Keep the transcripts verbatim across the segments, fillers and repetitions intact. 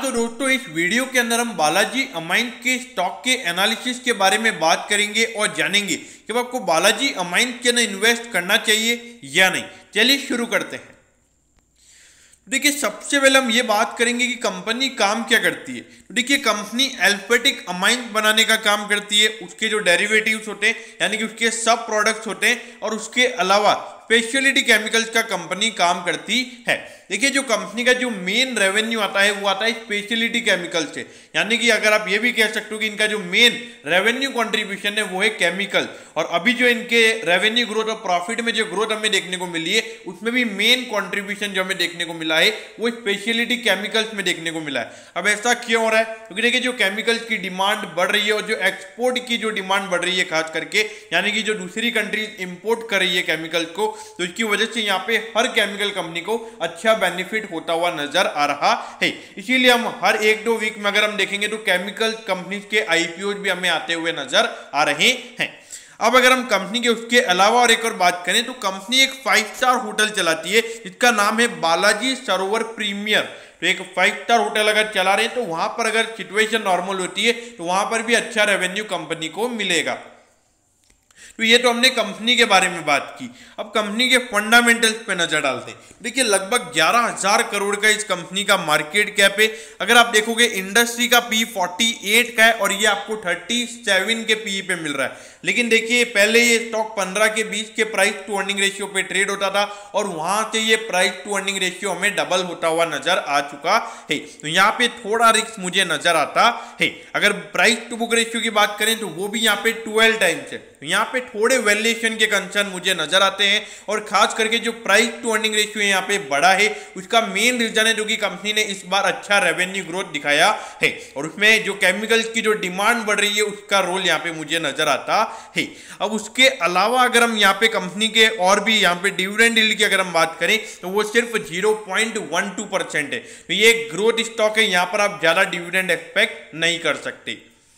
तो दोस्तों इस वीडियो के अंदर हम बालाजी अमाइंस के स्टॉक के एनालिसिस के बारे में बात करेंगे और जानेंगे कि आपको बालाजी अमाइंस के अंदर इन्वेस्ट करना चाहिए या नहीं। चलिए शुरू करते हैं। देखिए सबसे पहले हम ये बात करेंगे कि कंपनी काम क्या करती है। तो देखिए कंपनी एल्फेटिक अमाइंस बनाने का काम करती है, उसके जो डेरिवेटिव्स होते हैं यानी कि उसके सब प्रोडक्ट्स होते हैं और उसके अलावा स्पेशलिटी केमिकल्स का कंपनी काम करती है। देखिए जो कंपनी का जो मेन रेवेन्यू आता है वो आता है स्पेशलिटी केमिकल्स से, यानी कि अगर आप ये भी कह सकते हो कि इनका जो मेन रेवेन्यू कंट्रीब्यूशन है वो है केमिकल। और अभी जो इनके रेवेन्यू ग्रोथ और प्रॉफिट में जो ग्रोथ हमें देखने को मिली है उसमें भी मेन कंट्रीब्यूशन जो हमें देखने को मिला है वो स्पेशलिटी केमिकल्स में देखने को मिला है। अब ऐसा क्यों हो रहा है? क्योंकि देखिए जो केमिकल्स की डिमांड बढ़ रही है और जो एक्सपोर्ट की जो डिमांड बढ़ रही है खास करके, यानी कि जो दूसरी कंट्रीज इंपोर्ट कर रही है केमिकल्स को, तो इसकी वजह से यहाँ पे हर केमिकल कंपनी को अच्छा बेनिफिट होता हुआ नजर आ रहा है। इसीलिए हम हर एक दो वीक में अगर हम देखेंगे तो केमिकल कंपनीज के आईपीओ भी हमें आते हुए नजर आ रहे हैं। अब अगर हम कंपनी के उसके अलावा और एक और बात करें तो कंपनी एक फाइव स्टार होटल चलाती है जिसका नाम है बालाजी सरोवर प्रीमियर। तो एक फाइव स्टार होटल अगर चला रहे हैं तो वहां पर अगर सिचुएशन नॉर्मल होती है तो वहां पर भी अच्छा रेवेन्यू कंपनी को मिलेगा। तो ये तो हमने कंपनी के बारे में बात की। अब कंपनी के फंडामेंटल्स पे नजर डालते हैं। देखिए लगभग ग्यारह हजार करोड़ का इस कंपनी का मार्केट कैप है। अगर आप देखोगे इंडस्ट्री का पी अड़तालीस का है और ये आपको सैंतीस के पी पे मिल रहा है। लेकिन देखिए पहले ये स्टॉक पंद्रह के बीस के प्राइस टू अर्निंग रेशियो पे ट्रेड होता था और वहां से ये प्राइस टू अर्निंग रेशियो हमें डबल होता हुआ नजर आ चुका है। तो यहाँ पे थोड़ा रिस्क मुझे नजर आता है। अगर प्राइस टू बुक रेशियो की बात करें तो वो भी यहाँ पे ट्वेल्व टाइम्स है। तो यहाँ पे थोड़े वैल्यूएशन के कंसर्न मुझे नजर आते हैं और खास करके जो प्राइस टू अर्निंग रेशियो यहाँ पे बड़ा है उसका मेन रीजन है जो कि कंपनी ने इस बार अच्छा रेवेन्यू ग्रोथ दिखाया है और उसमें जो केमिकल्स की जो डिमांड बढ़ रही है उसका रोल यहाँ पे मुझे नजर आता है। अब उसके अलावा अगर हम यहाँ पे कंपनी के और भी यहाँ पे डिविडेंड यील्ड की अगर हम बात करें तो वो सिर्फ zero point one two percent है। तो ये ग्रोथ स्टॉक है, यहाँ पर आप ज्यादा डिविडेंड एक्सपेक्ट नहीं कर सकते।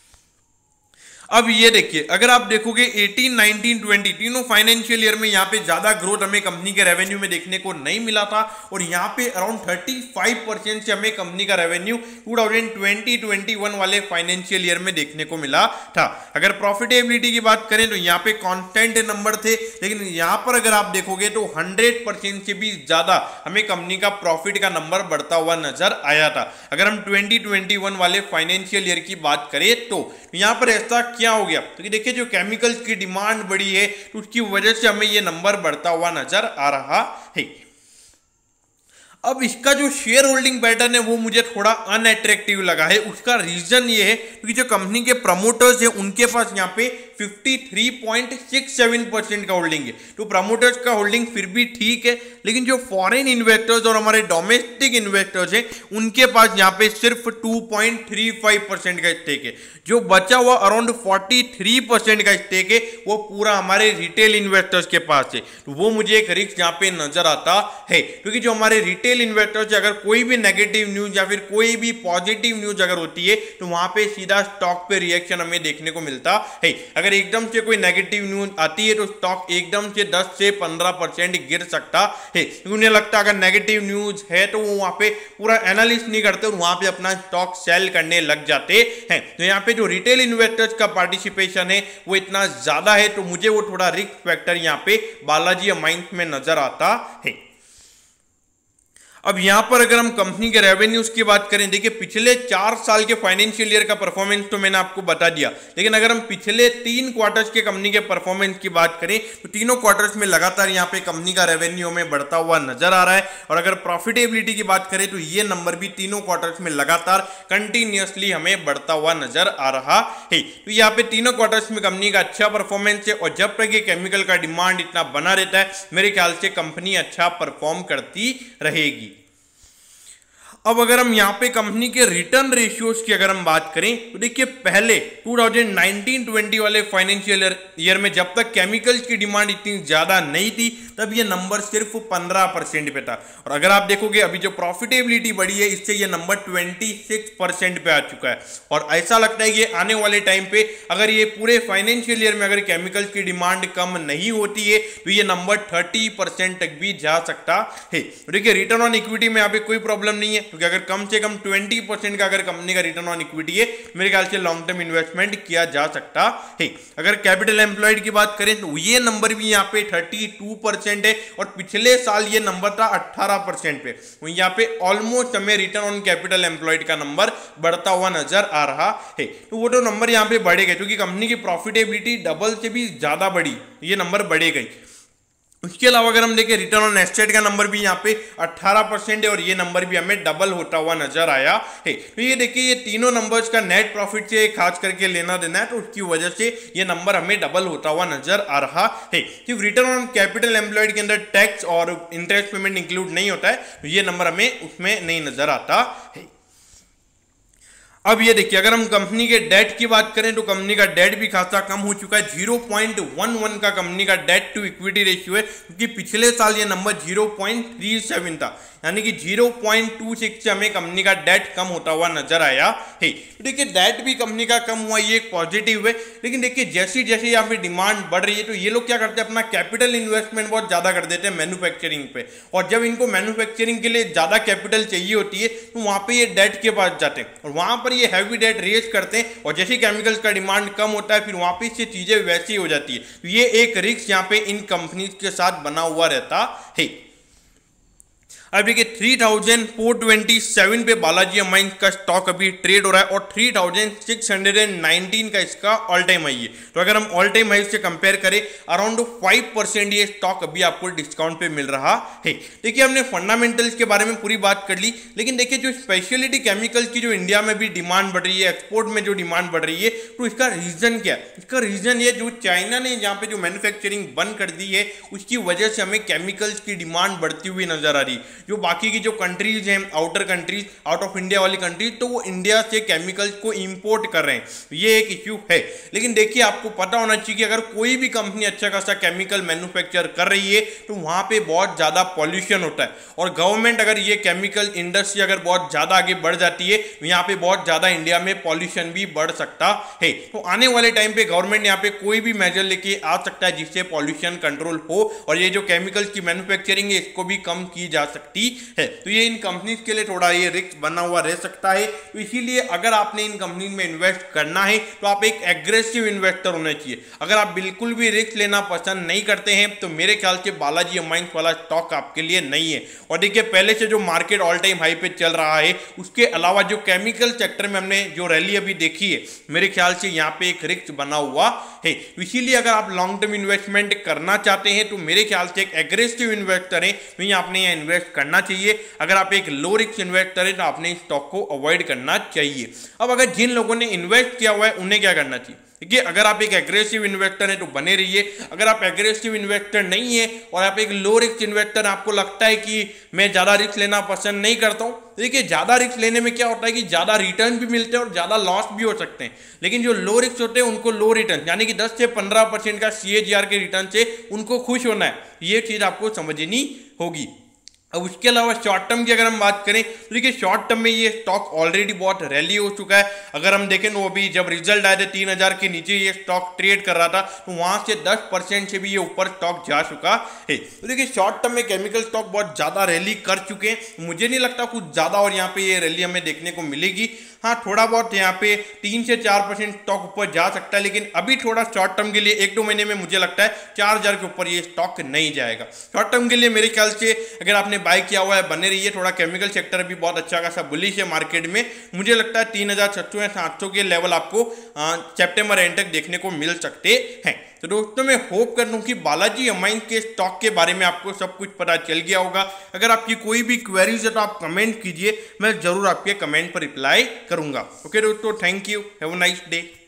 अब ये देखिए अगर आप देखोगे अठारह, उन्नीस, बीस तीनों फाइनेंशियल ईयर में यहाँ पे ज्यादा ग्रोथ हमें कंपनी के रेवेन्यू में देखने को नहीं मिला था और यहाँ पे अराउंड पैंतीस परसेंट से हमें कंपनी का रेवेन्यू दो हज़ार बीस इक्कीस वाले फाइनेंशियल ईयर में देखने को मिला था। अगर प्रॉफिटेबिलिटी की बात करें तो यहाँ पे कांस्टेंट नंबर थे, लेकिन यहाँ पर अगर आप देखोगे तो हंड्रेड परसेंट से भी ज्यादा हमें कंपनी का प्रॉफिट का नंबर बढ़ता हुआ नजर आया था। अगर हम ट्वेंटी ट्वेंटी वन वाले फाइनेंशियल ईयर की बात करें तो यहाँ पर ऐसा क्या हो गया? तो देखिए जो केमिकल्स की डिमांड बढ़ी है तो उसकी वजह से हमें ये नंबर बढ़ता हुआ नजर आ रहा है। अब इसका जो शेयर होल्डिंग पैटर्न है वो मुझे थोड़ा अनअट्रैक्टिव लगा है। उसका रीजन ये है क्योंकि जो कंपनी के प्रमोटर्स है उनके पास यहाँ पे तिरेपन पॉइंट सिक्स सेवन परसेंट का होल्डिंग है। तो प्रमोटर्स का होल्डिंग फिर भी ठीक है, लेकिन जो फॉरेन इन्वेस्टर्स और हमारे डोमेस्टिक इन्वेस्टर्स हैं उनके पास यहाँ पे सिर्फ two point three five percent का स्टेक है। जो बचा हुआ अराउंड तैंतालीस परसेंट का स्टेक है वो पूरा हमारे रिटेल इन्वेस्टर्स के पास है। तो वो मुझे एक रिस्क यहाँ पे नजर आता है, क्योंकि जो हमारे रिटेल इन्वेस्टर्स अगर कोई भी नेगेटिव न्यूज या फिर कोई भी पॉजिटिव न्यूज अगर होती है तो वहां पे सीधा स्टॉक पे रिएक्शन हमें देखने को मिलता है। अगर एकदम से कोई नेगेटिव न्यूज आती है तो स्टॉक एकदम से दस से पंद्रह परसेंट गिर सकता है। उन्हें लगता है अगर नेगेटिव न्यूज है तो वो वहां पे पूरा एनालिसिस नहीं करते और वहां पे अपना स्टॉक सेल करने लग जाते हैं। तो यहाँ पे जो रिटेल इन्वेस्टर्स का पार्टिसिपेशन है वो इतना ज्यादा है तो मुझे वो थोड़ा रिस्क फैक्टर यहाँ पे बालाजी अमाइंस में नजर आता है। अब यहां पर अगर हम कंपनी के रेवेन्यूज की बात करें, देखिए पिछले चार साल के फाइनेंशियल ईयर का परफॉर्मेंस तो मैंने आपको बता दिया, लेकिन अगर हम पिछले तीन क्वार्टर्स के कंपनी के परफॉर्मेंस की बात करें तो तीनों क्वार्टर्स में लगातार यहां पे कंपनी का रेवेन्यू हमें बढ़ता हुआ नजर आ रहा है। और अगर प्रॉफिटेबिलिटी की बात करें तो ये नंबर भी तीनों क्वार्टर्स में लगातार कंटिन्यूअसली हमें बढ़ता हुआ नजर आ रहा है। तो यहाँ पे तीनों क्वार्टर्स में कंपनी का अच्छा परफॉर्मेंस है और जब तक ये केमिकल का डिमांड इतना बना रहता है मेरे ख्याल से कंपनी अच्छा परफॉर्म करती रहेगी। अब अगर हम यहाँ पे कंपनी के रिटर्न रेशियोज की अगर हम बात करें तो देखिए पहले टू थाउजेंड नाइनटीन ट्वेंटी वाले फाइनेंशियल ईयर में जब तक केमिकल्स की डिमांड इतनी ज्यादा नहीं थी तब ये नंबर सिर्फ पंद्रह परसेंट पे था। और अगर आप देखोगे अभी जो प्रॉफिटेबिलिटी बढ़ी है इससे ये नंबर छब्बीस परसेंट पे आ चुका है। और ऐसा लगता है कि आने वाले टाइम पे अगर ये पूरे फाइनेंशियल ईयर में अगर केमिकल्स की डिमांड कम नहीं होती है तो ये नंबर तीस परसेंट तक भी जा सकता है। देखिए रिटर्न ऑन इक्विटी में यहाँ पे कोई प्रॉब्लम नहीं है, क्योंकि अगर कम से कम बीस परसेंट का अगर कंपनी का रिटर्न ऑन इक्विटी है मेरे ख्याल से लॉन्ग टर्म इन्वेस्टमेंट किया जा सकता है। अगर कैपिटल एम्प्लॉयड की बात करें तो ये नंबर भी यहाँ पे बत्तीस परसेंट है और पिछले साल ये नंबर था अठारह परसेंट पे। यहाँ पे ऑलमोस्ट हमें रिटर्न ऑन कैपिटल एम्प्लॉयड का नंबर बढ़ता हुआ नजर आ रहा है। तो वो तो नंबर यहाँ पे बढ़ेगा क्योंकि कंपनी की प्रॉफिटेबिलिटी डबल से भी ज्यादा बढ़ी, ये नंबर बढ़ेगा। उसके अलावा अगर हम देखें रिटर्न ऑन एसेट का नंबर भी यहाँ पे अठारह परसेंट है और ये नंबर भी हमें डबल होता हुआ नजर आया है। तो ये देखिए ये तीनों नंबर्स का नेट प्रॉफिट से खास करके लेना देना है, तो उसकी वजह से ये नंबर हमें डबल होता हुआ नजर आ रहा है। सिर्फ रिटर्न ऑन कैपिटल एम्प्लॉयड के अंदर टैक्स और इंटरेस्ट पेमेंट इंक्लूड नहीं होता है, तो ये नंबर हमें उसमें नहीं नजर आता है। अब ये देखिए अगर हम कंपनी के डेट की बात करें तो कंपनी का डेट भी खासा कम हो चुका है। जीरो पॉइंट वन वन का कंपनी का डेट टू इक्विटी रेशियो है, क्योंकि पिछले साल ये number zero point three seven था, यानी कि जीरो पॉइंट टू सिक्स से हमें कंपनी का डेट कम होता हुआ नजर आया है। तो देखिए डेट भी कंपनी का कम हुआ, ये एक पॉजिटिव है। लेकिन देखिए जैसी जैसे यहाँ पे डिमांड बढ़ रही है तो ये लोग क्या करते हैं, अपना कैपिटल इन्वेस्टमेंट बहुत ज्यादा कर देते हैं मैन्युफैक्चरिंग पे, और जब इनको मैन्युफैक्चरिंग के लिए ज्यादा कैपिटल चाहिए होती है तो वहां पे ये डेट के पास जाते हैं और वहां पर ये हैवी डेट रेज करते हैं, और जैसे केमिकल्स का डिमांड कम होता है फिर वापस से चीजें वैसी हो जाती है। तो ये एक रिस्क यहाँ पे इन कंपनीज के साथ बना हुआ रहता है। अब देखिए three thousand four twenty seven पे बालाजी अमाइंस का स्टॉक अभी ट्रेड हो रहा है और three thousand six hundred nineteen का इसका ऑल टाइम हाई है। तो अगर हम ऑल टाइम हाई से कंपेयर करें अराउंड फाइव परसेंट ये स्टॉक अभी आपको डिस्काउंट पे मिल रहा है। देखिए हमने फंडामेंटल्स के बारे में पूरी बात कर ली, लेकिन देखिए जो स्पेशलिटी केमिकल्स की जो इंडिया में भी डिमांड बढ़ रही है, एक्सपोर्ट में जो डिमांड बढ़ रही है, तो इसका रीजन क्या है? इसका रीजन ये जो चाइना ने यहाँ पे जो मैन्युफैक्चरिंग बंद कर दी है उसकी वजह से हमें केमिकल्स की डिमांड बढ़ती हुई नजर आ रही है। जो बाकी की जो कंट्रीज हैं, outer countries, out of India वाली कंट्रीज, तो वो इंडिया से केमिकल्स को इंपोर्ट कर रहे हैं, ये एक इश्यू है। लेकिन देखिए आपको पता होना चाहिए कि अगर कोई भी कंपनी अच्छा खासा केमिकल मैन्युफैक्चर कर रही है तो वहां पे बहुत ज्यादा पॉल्यूशन होता है, और गवर्नमेंट अगर ये केमिकल इंडस्ट्री अगर बहुत ज्यादा आगे बढ़ जाती है तो यहाँ पे बहुत ज्यादा इंडिया में पॉल्यूशन भी बढ़ सकता है। तो आने वाले टाइम पे गवर्नमेंट यहाँ पे कोई भी मेजर लेके आ सकता है जिससे पॉल्यूशन कंट्रोल हो और ये जो केमिकल्स की मैन्युफैक्चरिंग है इसको भी कम की जा सकती है। तो ये इन कंपनीज के लिए थोड़ा ये रिस्क बना हुआ रह सकता है। तो इसीलिए अगर आपने इन कंपनीज में इन्वेस्ट करना है तो आप एक एग्रेसिव इन्वेस्टर होना चाहिए। अगर आप बिल्कुल भी रिस्क लेना पसंद नहीं करते हैं तो मेरे ख्याल से बालाजी अमाइंस वाला स्टॉक आपके लिए नहीं है। और देखिए पहले से जो मार्केट ऑल टाइम हाई पे चल रहा है, उसके अलावा जो केमिकल सेक्टर में हमने जो रैली अभी देखी है, मेरे ख्याल से यहाँ पे एक रिस्क बना हुआ है। इसीलिए अगर आप लॉन्ग टर्म इन्वेस्टमेंट करना चाहते हैं तो मेरे ख्याल से एक एग्रेसिव इन्वेस्टर है तो आपने यहाँ इन्वेस्ट करना चाहिए। अगर आप एक लो रिस्क इन्वेस्टर है तो आपने इस स्टॉक को अवॉइड करना चाहिए। अब अगर जिन लोगों ने इन्वेस्ट किया हुआ है उन्हें क्या करना चाहिए? देखिए अगर आप एक एग्रेसिव इन्वेस्टर है तो बने रहिए। अगर आप एग्रेसिव इन्वेस्टर नहीं है और आप एक लो रिस्क इन्वेस्टर, आपको लगता है कि मैं ज्यादा रिस्क लेना पसंद नहीं करता हूं, देखिए ज्यादा रिस्क लेने में क्या होता है कि ज्यादा रिटर्न भी मिलते हैं और ज्यादा लॉस भी हो सकते हैं। लेकिन जो लो रिस्क होते हैं उनको लो रिटर्न यानी कि दस से पंद्रह परसेंट का सीएजीआर के रिटर्न से उनको खुश होना है, ये चीज आपको समझनी होगी। अब उसके अलावा शॉर्ट टर्म की अगर हम बात करें तो देखिए शॉर्ट टर्म में ये स्टॉक ऑलरेडी बहुत रैली हो चुका है। अगर हम देखें तो अभी जब रिजल्ट आए थे तीन हजार के नीचे ये स्टॉक ट्रेड कर रहा था, तो वहां से दस परसेंट से भी ये ऊपर स्टॉक जा चुका है। तो देखिए शॉर्ट टर्म में केमिकल स्टॉक बहुत ज्यादा रैली कर चुके हैं। मुझे नहीं लगता कुछ ज्यादा और यहाँ पे ये रैली हमें देखने को मिलेगी। हाँ थोड़ा बहुत यहाँ पे तीन से चार परसेंट स्टॉक ऊपर जा सकता है, लेकिन अभी थोड़ा शॉर्ट टर्म के लिए एक दो महीने में मुझे लगता है चार हजार के ऊपर ये स्टॉक नहीं जाएगा। शॉर्ट टर्म के लिए मेरे ख्याल से अगर आपने बाय किया हुआ है बने रहिए। थोड़ा केमिकल सेक्टर भी बहुत अच्छा खासा बुलिश है मार्केट में। मुझे लगता है तीन हजार छह सौ या सात सौ के लेवल आपको सितंबर एंड तक देखने को मिल सकते हैं। तो दोस्तों मैं होप कर लूँ कि बालाजी अमाइंस के स्टॉक के बारे में आपको सब कुछ पता चल गया होगा। अगर आपकी कोई भी क्वेरीज है तो आप कमेंट कीजिए, मैं जरूर आपके कमेंट पर रिप्लाई करूंगा। ओके दोस्तों, thank you, have a nice day.